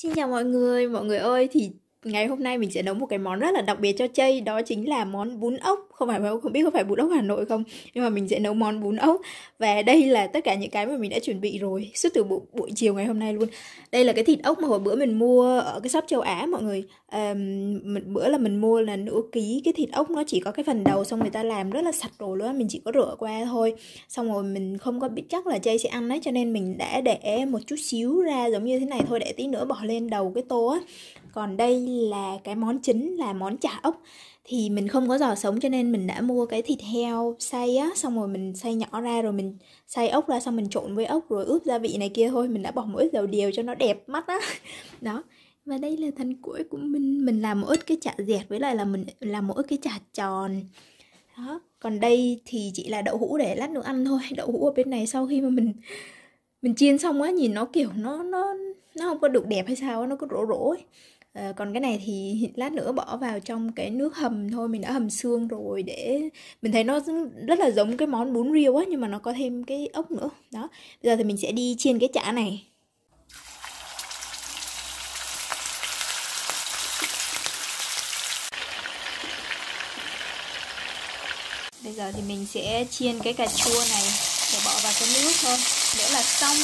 Xin chào mọi người ơi, thì ngày hôm nay mình sẽ nấu một cái món rất là đặc biệt cho Chay, đó chính là món bún ốc. Không biết có phải bún ốc Hà Nội không, nhưng mà mình sẽ nấu món bún ốc. Và đây là tất cả những cái mà mình đã chuẩn bị rồi suốt từ buổi chiều ngày hôm nay luôn. Đây là cái thịt ốc mà hồi bữa mình mua ở cái shop châu Á mọi người. Bữa là mình mua là nửa ký cái thịt ốc, nó chỉ có cái phần đầu, xong người ta làm rất là sạch rồi luôn, mình chỉ có rửa qua thôi. Xong rồi mình không có biết chắc là Chay sẽ ăn đấy, cho nên mình đã để một chút xíu ra giống như thế này thôi, để tí nữa bỏ lên đầu cái tô á. Còn đây là cái món chính là món chả ốc. Thì mình không có giò sống cho nên mình đã mua cái thịt heo xay á, xong rồi mình xay nhỏ ra, rồi mình xay ốc ra, xong mình trộn với ốc rồi ướp gia vị này kia thôi. Mình đã bỏ một ít dầu điều cho nó đẹp mắt á. Đó. Và đây là thành cuối của mình làm một ít cái chả dẹt, với lại là mình làm một ít cái chả tròn. Đó. Còn đây thì chỉ là đậu hũ để lát nữa ăn thôi. Đậu hũ ở bên này sau khi mà mình chiên xong á, nhìn nó kiểu nó không có được đẹp hay sao, nó có rỗ rỗ ấy. Còn cái này thì lát nữa bỏ vào trong cái nước hầm thôi, mình đã hầm xương rồi, để mình thấy nó rất là giống cái món bún riêu á, nhưng mà nó có thêm cái ốc nữa. Đó, bây giờ thì mình sẽ đi chiên cái chả này. Bây giờ thì mình sẽ chiên cái cà chua này để bỏ vào cái nước thôi, nữa là xong.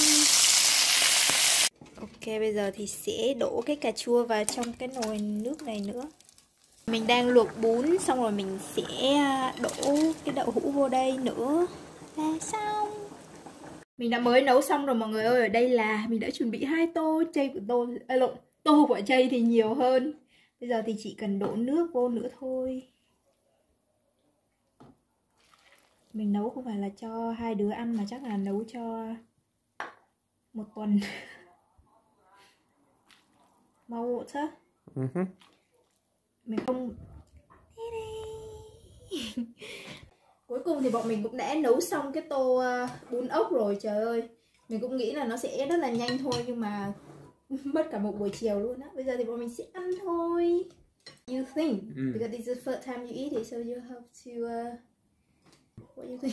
Ok, bây giờ thì sẽ đổ cái cà chua vào trong cái nồi nước này nữa. Mình đang luộc bún, xong rồi mình sẽ đổ cái đậu hũ vô đây nữa là xong. Mình đã mới nấu xong rồi mọi người ơi. Ở đây là mình đã chuẩn bị 2 tô. Chay của tô của Chay thì nhiều hơn. Bây giờ thì chỉ cần đổ nước vô nữa thôi. Mình nấu không phải là cho 2 đứa ăn, mà chắc là nấu cho 1 tuần. Mau chứ. Mình không. Cuối cùng thì bọn mình cũng đã nấu xong cái tô bún ốc rồi. Trời ơi, mình cũng nghĩ là nó sẽ rất là nhanh thôi, nhưng mà mất cả một buổi chiều luôn á. Bây giờ thì bọn mình sẽ ăn thôi. You think? Because this is the first time you eat it, so you have to what you think?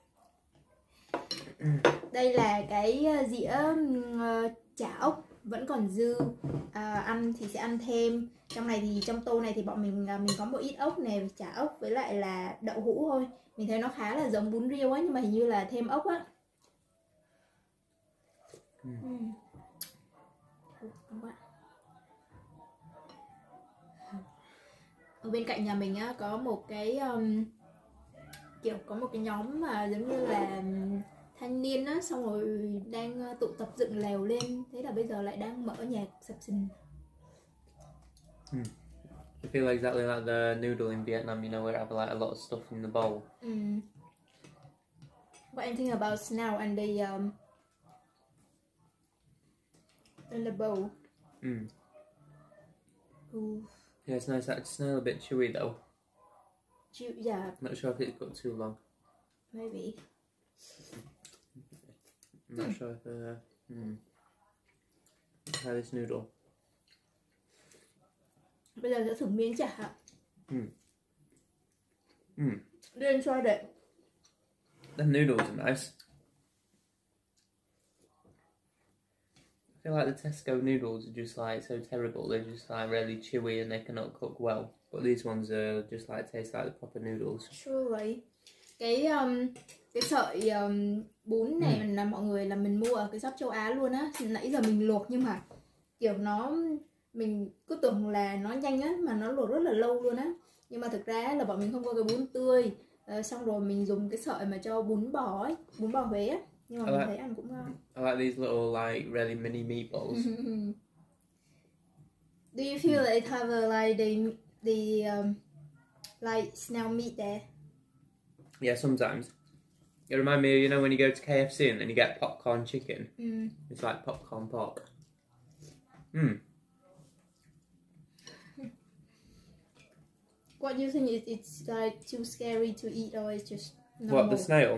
Đây là cái dĩa chả ốc vẫn còn dư, ăn thì sẽ ăn thêm. Trong này thì trong tô này thì bọn mình có một ít ốc này, chả ốc với lại là đậu hũ thôi. Mình thấy nó khá là giống bún riêu á, nhưng mà hình như là thêm ốc á. Ở bên cạnh nhà mình á có một cái kiểu có một cái nhóm mà giống như là thanh niên á, xong rồi đang tụ tập dựng lều lên, thế là bây giờ lại đang mở nhạc sập sình. I feel exactly like the noodle in Vietnam, you know, where I have like a lot of stuff in the bowl. What do you think about now and the in the bowl? Yeah, it's nice. It's still a bit chewy though. Yeah. Not sure if it's cooked too long. Maybe. I'm not sure if try this noodle. Bây giờ sẽ thử miếng chả. Didn't try that. The noodles are nice. I feel like the Tesco noodles are just like so terrible. They're just like really chewy and they cannot cook well. But these ones are just like taste like the proper noodles. Surely. Cái sợi bún này là mọi người là mình mua ở cái shop châu Á luôn á. Nãy giờ mình luộc nhưng mà kiểu mình cứ tưởng là nó nhanh á, mà nó luộc rất là lâu luôn á. Nhưng mà thực ra là bọn mình không có cái bún tươi. Xong rồi mình dùng cái sợi mà cho bún bò ấy, bún bò Huế á. Nhưng mà mình thấy ăn cũng ngon. I like these little like really mini meatballs. Do you feel like it have like the like snail meat there? Yeah, sometimes. It reminds me of, you know, when you go to KFC and then you get popcorn chicken. It's like popcorn pork. What do you think? It's like too scary to eat, or it's just normal? What, the snail?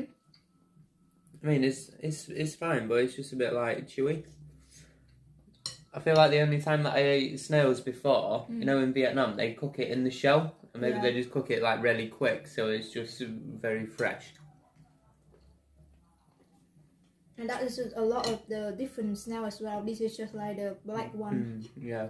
I mean, it's fine, but it's just a bit like chewy. I feel like the only time that I ate snails before, you know, in Vietnam, they cook it in the shell, and maybe they just cook it like really quick, so it's just very fresh. And that is a lot of the different snail as well. This is just like the black one. Yeah.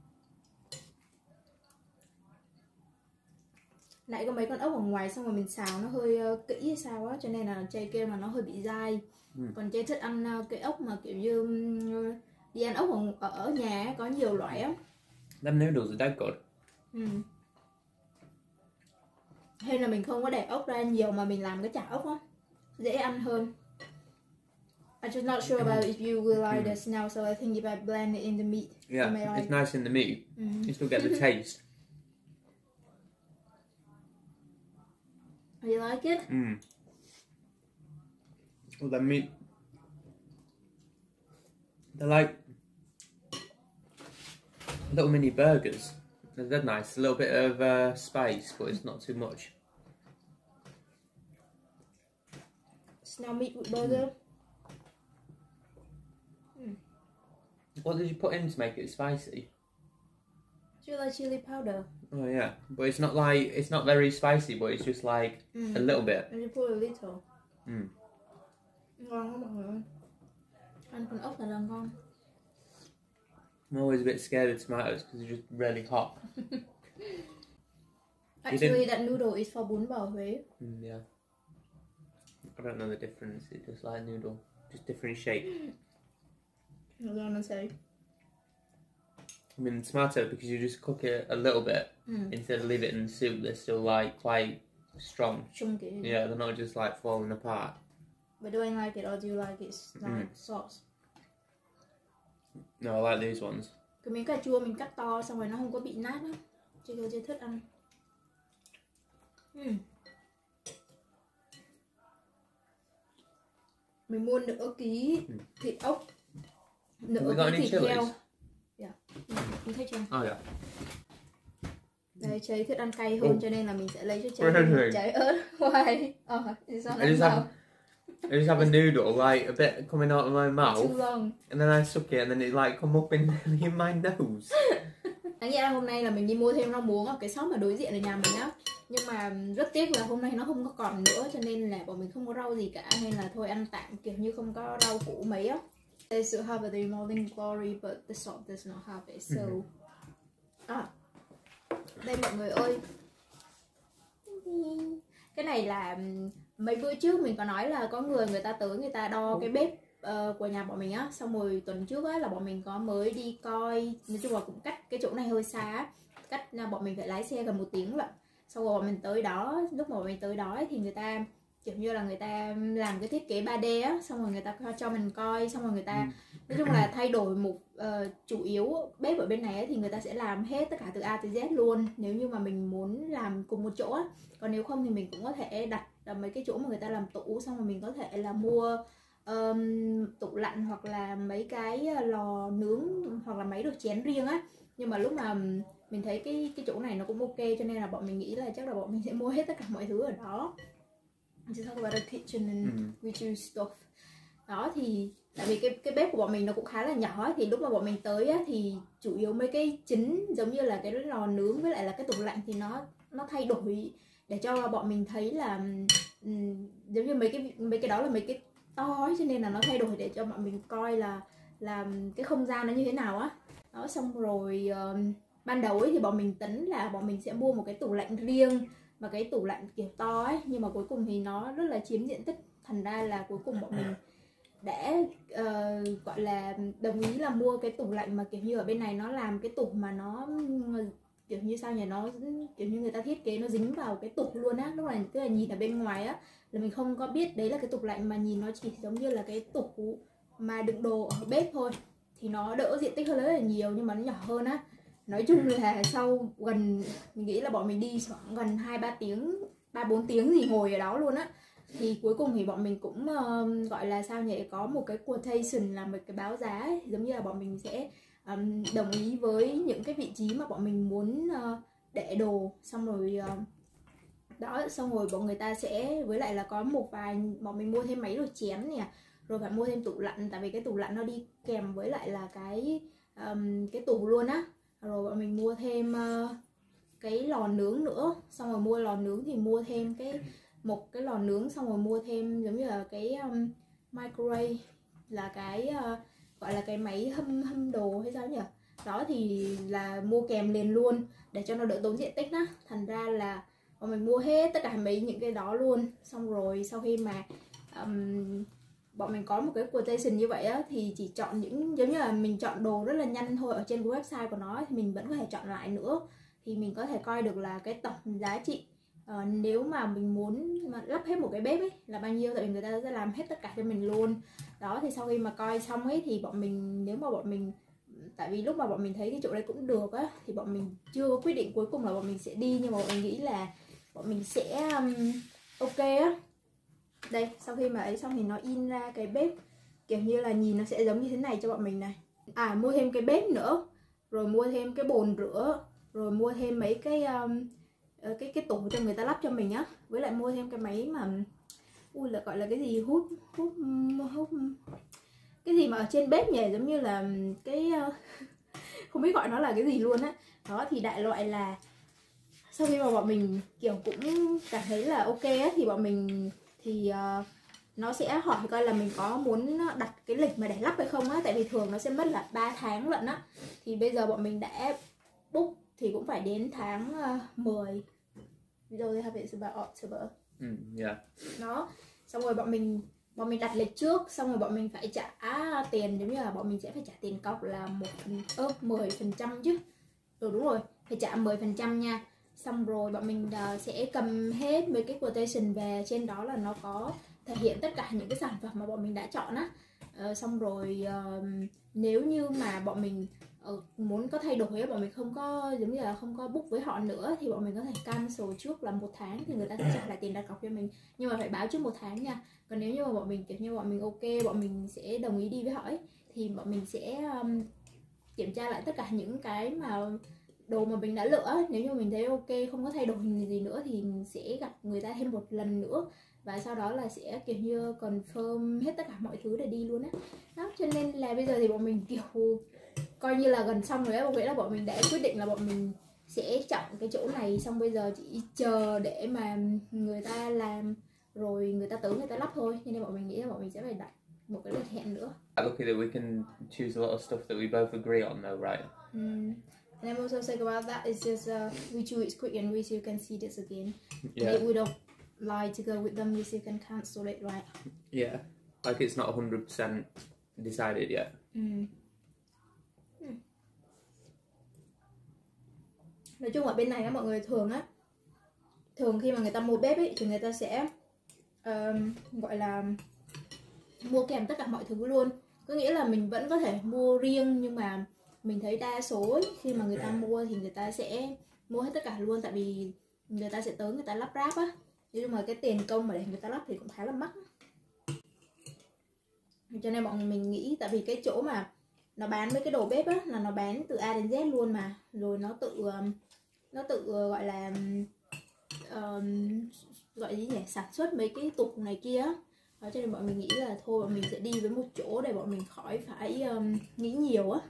Nãy có mấy con ốc ở ngoài xong rồi mình xào nó hơi kỹ hay sao á, cho nên là chay kêu mà nó hơi bị dai. Còn chay thích ăn cái ốc mà kiểu như đi ăn ốc ở nhà có nhiều loại á. Them noodles are dead good. Hay là mình không có để ốc ra nhiều mà mình làm cái chả ốc á, dễ ăn hơn. I'm just not sure about if you will like this now, so I think if I blend it in the meat, yeah, like... it's nice in the meat. You still get the taste. You like it? Well, the meat, they're like little mini burgers. They're nice. A little bit of spice, but it's not too much. Snail meat with burger. What did you put in to make it spicy? Do you like chili powder? Oh yeah, but it's not very spicy, but it's just like a little bit. And you put a little. Ngon lắm mọi người ơi. Ăn con ốc là ngon. I'm always a bit scared of tomatoes because they're just really hot. Actually, that noodle is for bún bò Huế. Yeah. I don't know the difference. It's just like noodle, just different shape. I was gonna say. I mean, tomato, because you just cook it a little bit instead of leave it in soup. They're still like quite strong. Chunky. Yeah, they're not just like falling apart. But do I like it or do you like it like sauce? No, I like these ones. Cái miếng cà chua mình cắt to xong rồi nó không có bị nát á. Chị thích ăn. Mình mua nửa ký thịt ốc, nửa ký thịt heo. Yeah. Mình thấy chưa? Oh yeah. Đây, Cháy thích ăn cay hơn cho nên là mình sẽ lấy cho Cháy trái ớt. Why? I just have a noodle like a bit coming out of my mouth. Too long. And then I suck it and then it like come up in my nose. Đáng nghĩa là hôm nay là mình đi mua thêm rau muống ở cái shop mà đối diện ở nhà mình á. Nhưng mà rất tiếc là hôm nay nó không có còn nữa, cho nên là bọn mình không có rau gì cả, nên là thôi ăn tạm kiểu như không có rau củ mấy á. They still have the morning glory but the salt does not have it. So đây mọi người ơi, cái này là mấy bữa trước mình có nói là có người ta tới người ta đo cái bếp của nhà bọn mình á, xong rồi tuần trước á là bọn mình có mới đi coi, nói chung là cũng cách cái chỗ này hơi xa á, cách bọn mình phải lái xe gần 1 tiếng lận. Xong rồi bọn mình tới đó, lúc mà bọn mình tới đó thì người ta kiểu như là người ta làm cái thiết kế 3D á, xong rồi người ta cho mình coi, xong rồi người ta nói chung là thay đổi mục chủ yếu bếp ở bên này ấy, thì người ta sẽ làm hết tất cả từ A tới Z luôn nếu như mà mình muốn làm cùng một chỗ á. Còn nếu không thì mình cũng có thể đặt ở mấy cái chỗ mà người ta làm tủ, xong rồi mình có thể là mua tủ lạnh hoặc là mấy cái lò nướng hoặc là mấy đồ chén riêng á. Nhưng mà lúc mà mình thấy cái chỗ này nó cũng ok, cho nên là bọn mình nghĩ là chắc là bọn mình sẽ mua hết tất cả mọi thứ ở đó. Just talk about the kitchen and we choose stuff. Đó thì tại vì cái bếp của bọn mình nó cũng khá là nhỏ, thì lúc mà bọn mình tới á, thì chủ yếu mấy cái chính giống như là cái lò nướng với lại là cái tủ lạnh thì nó thay đổi để cho bọn mình thấy là giống như mấy cái đó là mấy cái to ấy, cho nên là nó thay đổi để cho bọn mình coi là cái không gian nó như thế nào á. Đó, xong rồi ban đầu ấy thì bọn mình tính là bọn mình sẽ mua một cái tủ lạnh riêng và cái tủ lạnh kiểu to ấy, nhưng mà cuối cùng thì nó rất là chiếm diện tích, thành ra là cuối cùng bọn mình đã gọi là đồng ý là mua cái tủ lạnh mà kiểu như ở bên này nó làm cái tủ mà nó kiểu như sao nhỉ, nó kiểu như người ta thiết kế nó dính vào cái tủ luôn á. Lúc này tức là nhìn ở bên ngoài á là mình không có biết đấy là cái tủ lạnh, mà nhìn nó chỉ giống như là cái tủ mà đựng đồ ở bếp thôi, thì nó đỡ diện tích hơn rất là nhiều nhưng mà nó nhỏ hơn á. Nói chung là sau mình nghĩ là bọn mình đi khoảng gần 3-4 tiếng gì ngồi ở đó luôn á, thì cuối cùng thì bọn mình cũng gọi là sao nhỉ, có một cái quotation là một cái báo giá ấy. Giống như là bọn mình sẽ đồng ý với những cái vị trí mà bọn mình muốn để đồ, xong rồi đó, xong rồi bọn người ta sẽ với lại là có một vài bọn mình mua thêm máy đồ chén nè, rồi phải mua thêm tủ lạnh, tại vì cái tủ lạnh nó đi kèm với lại là cái tủ luôn á. Rồi bọn mình mua thêm cái lò nướng nữa, xong rồi mua lò nướng thì mua thêm một cái lò nướng, xong rồi mua thêm giống như là cái microwave là cái gọi là cái máy hâm đồ hay sao nhỉ, đó thì là mua kèm liền luôn để cho nó đỡ tốn diện tích đó. Thành ra là bọn mình mua hết tất cả mấy những cái đó luôn. Xong rồi sau khi mà bọn mình có một cái quotation như vậy á, thì chỉ chọn những giống như là mình chọn đồ rất là nhanh thôi. Ở trên cái website của nó thì mình vẫn có thể chọn lại nữa, thì mình có thể coi được là cái tổng giá trị nếu mà mình muốn mà lắp hết một cái bếp ấy là bao nhiêu, tại vì người ta sẽ làm hết tất cả cho mình luôn. Đó thì sau khi mà coi xong ấy thì bọn mình, nếu mà bọn mình, tại vì lúc mà bọn mình thấy cái chỗ đấy cũng được á, thì bọn mình chưa có quyết định cuối cùng là bọn mình sẽ đi, nhưng mà bọn mình nghĩ là bọn mình sẽ ok á. Đây, sau khi mà ấy xong thì nó in ra cái bếp kiểu như là nhìn nó sẽ giống như thế này cho bọn mình này. Mua thêm cái bếp nữa, rồi mua thêm cái bồn rửa, rồi mua thêm mấy cái cái tủ cho người ta lắp cho mình á, với lại mua thêm cái máy mà là gọi là cái gì, hút cái gì mà ở trên bếp nhỉ, giống như là cái không biết gọi nó là cái gì luôn á. Đó thì đại loại là sau khi mà bọn mình kiểu cũng cảm thấy là ok á, thì bọn mình thì nó sẽ hỏi coi là mình có muốn đặt cái lịch mà để lắp hay không á, tại vì thường nó sẽ mất là 3 tháng lận á. Thì bây giờ bọn mình đã book thì cũng phải đến tháng 10 rồi, have it about October. Yeah. Đó, xong rồi bọn mình đặt lịch trước, xong rồi bọn mình phải trả tiền, giống như là bọn mình sẽ phải trả tiền cọc là 10% chứ. Đúng rồi, phải trả 10% nha. Xong rồi bọn mình sẽ cầm hết mấy cái quotation về, trên đó là nó có thể hiện tất cả những cái sản phẩm mà bọn mình đã chọn á. Xong rồi nếu như mà bọn mình muốn có thay đổi á, bọn mình không có giống như là không có book với họ nữa, thì bọn mình có thể cancel trước là 1 tháng, thì người ta sẽ trả lại tiền đặt cọc cho mình, nhưng mà phải báo trước 1 tháng nha. Còn nếu như mà bọn mình kiểu như bọn mình ok, bọn mình sẽ đồng ý đi với họ ấy, thì bọn mình sẽ kiểm tra lại tất cả những cái mà đồ mà mình đã lựa. Nếu như mình thấy ok, không có thay đổi gì nữa, thì mình sẽ gặp người ta thêm một lần nữa, và sau đó là sẽ kiểu như confirm hết tất cả mọi thứ để đi luôn á. Đó, cho nên là bây giờ thì bọn mình kiểu coi như là gần xong rồi á. Vậy là bọn mình đã quyết định là bọn mình sẽ chọn cái chỗ này, xong bây giờ chỉ chờ để mà người ta làm rồi người ta tới người ta lắp thôi. Cho nên bọn mình nghĩ là bọn mình sẽ phải đặt một cái lịch hẹn nữa. Lucky that we can choose a lot of stuff that we both agree on though, right? And I'm also saying about that is just we choose it quick and we still can see this again. Yeah. And if we don't like to go with them, we still can cancel it, right? Yeah. Like it's not 100% decided yet. Nói chung ở bên này á mọi người, thường khi mà người ta mua bếp ấy thì người ta sẽ gọi là mua kèm tất cả mọi thứ luôn. Có nghĩa là mình vẫn có thể mua riêng, nhưng mà mình thấy đa số ấy, khi mà người ta mua thì người ta sẽ mua hết tất cả luôn, tại vì người ta sẽ tới người ta lắp ráp á. Nhưng mà cái tiền công mà để người ta lắp thì cũng khá là mắc. Cho nên bọn mình nghĩ, tại vì cái chỗ mà nó bán mấy cái đồ bếp á là nó bán từ A đến Z luôn mà, rồi nó tự gọi là gọi gì nhỉ, sản xuất mấy cái tục này kia á. Đó, cho nên bọn mình nghĩ là thôi bọn mình sẽ đi với một chỗ để bọn mình khỏi phải nghĩ nhiều á.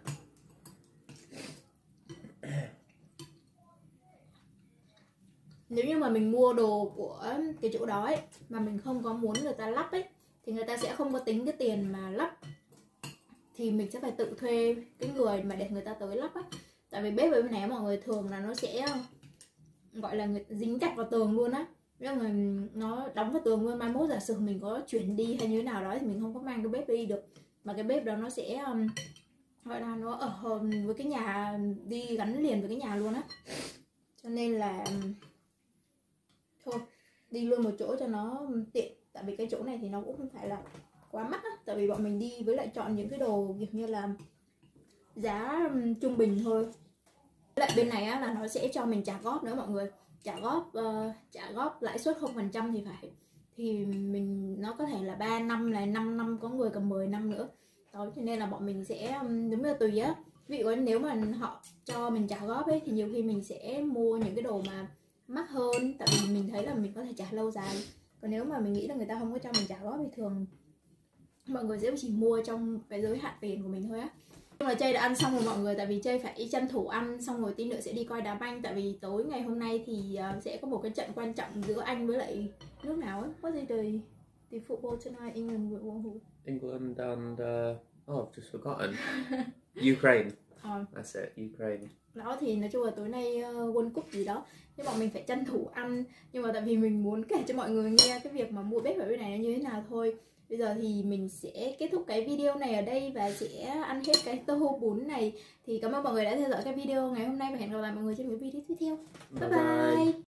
Nếu như mà mình mua đồ của cái chỗ đó ấy, mà mình không có muốn người ta lắp ấy, thì người ta sẽ không có tính cái tiền mà lắp, thì mình sẽ phải tự thuê cái người mà để người ta tới lắp á. Tại vì bếp ở bên này mọi người thường là nó sẽ gọi là dính chặt vào tường luôn á, nhưng mà nó đóng vào tường luôn. Mai mốt giả sử mình có chuyển đi hay như thế nào đó thì mình không có mang cái bếp đi được, mà cái bếp đó nó sẽ gọi là nó ở với cái nhà, đi gắn liền với cái nhà luôn á. Cho nên là thôi đi luôn một chỗ cho nó tiện. Tại vì cái chỗ này thì nó cũng không phải là quá mắc á, tại vì bọn mình đi với lại chọn những cái đồ kiểu như là giá trung bình thôi. Với lại bên này á là nó sẽ cho mình trả góp nữa mọi người, trả góp lãi suất 0% thì phải, thì mình nó có thể là 3 năm này, 5 năm, có người cầm 10 năm nữa. Đó, cho nên là bọn mình sẽ đúng là tùy á. Ví dụ nếu mà họ cho mình trả góp ấy thì nhiều khi mình sẽ mua những cái đồ mà mắc hơn, tại vì mình thấy là mình có thể trả lâu dài. Còn nếu mà mình nghĩ là người ta không có cho mình trả góp thì thường mọi người sẽ chỉ mua trong cái giới hạn tiền của mình thôi á. Nhưng mà Chơi đã ăn xong rồi mọi người, tại vì Chơi phải tranh thủ ăn xong rồi tí nữa sẽ đi coi đá banh. Tại vì tối ngày hôm nay thì sẽ có một cái trận quan trọng giữa Anh với lại nước nào ấy, có gì đời The football tonight, England will who? England and I've just forgotten. Ukraine. That's it, Ukraine. Đó thì nói chung là tối nay World Cup gì đó, nhưng bọn mình phải tranh thủ ăn, nhưng mà tại vì mình muốn kể cho mọi người nghe cái việc mà mua bếp ở bên này nó như thế nào thôi. Bây giờ thì mình sẽ kết thúc cái video này ở đây và sẽ ăn hết cái tô bún này. Thì cảm ơn mọi người đã theo dõi cái video ngày hôm nay và hẹn gặp lại mọi người trong những video tiếp theo. Bye bye.